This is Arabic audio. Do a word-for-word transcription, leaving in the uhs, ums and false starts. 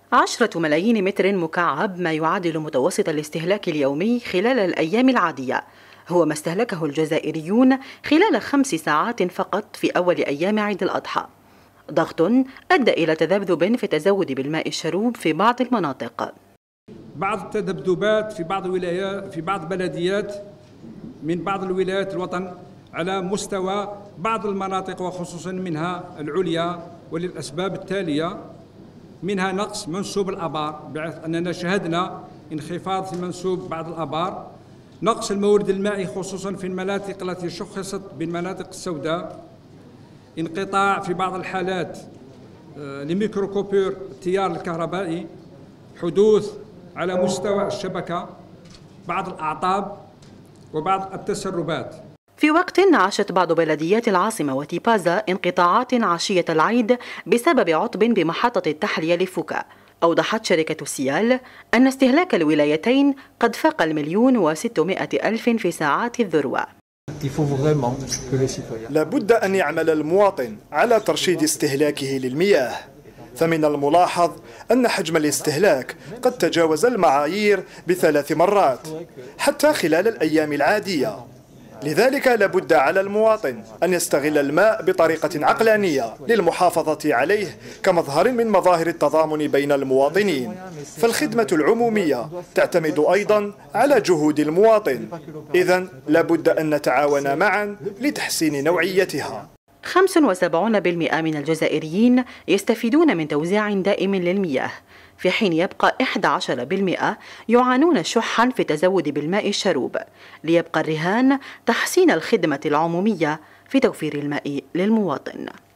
عشرة ملايين متر مكعب، ما يعادل متوسط الاستهلاك اليومي خلال الأيام العادية، هو ما استهلكه الجزائريون خلال خمس ساعات فقط في أول أيام عيد الأضحى. ضغط أدى إلى تذبذب في التزود بالماء الشروب في بعض المناطق. بعض التذبذبات في بعض الولايات في بعض بلديات من بعض الولايات الوطن على مستوى بعض المناطق، وخصوصا منها العليا، وللأسباب التالية: منها نقص منسوب الآبار، بحيث أننا شهدنا انخفاض في منسوب بعض الآبار، نقص المورد المائي خصوصا في المناطق التي شخصت بالمناطق السوداء، انقطاع في بعض الحالات لميكروكوبور التيار الكهربائي، حدوث على مستوى الشبكة بعض الأعطاب وبعض التسربات. في وقت عاشت بعض بلديات العاصمة وتيبازا انقطاعات عشية العيد بسبب عطب بمحطة التحلية لفوكا، أوضحت شركة سيال أن استهلاك الولايتين قد فاق المليون وستمائة ألف في ساعات الذروة. لابد أن يعمل المواطن على ترشيد استهلاكه للمياه، فمن الملاحظ أن حجم الاستهلاك قد تجاوز المعايير بثلاث مرات حتى خلال الأيام العادية. لذلك لابد على المواطن أن يستغل الماء بطريقة عقلانية للمحافظة عليه كمظهر من مظاهر التضامن بين المواطنين، فالخدمة العمومية تعتمد أيضا على جهود المواطن، إذن لابد أن نتعاون معا لتحسين نوعيتها. خمسة وسبعين بالمئة من الجزائريين يستفيدون من توزيع دائم للمياه، في حين يبقى أحد عشر بالمئة يعانون شحا في التزود بالماء الشروب، ليبقى الرهان تحسين الخدمة العمومية في توفير الماء للمواطن.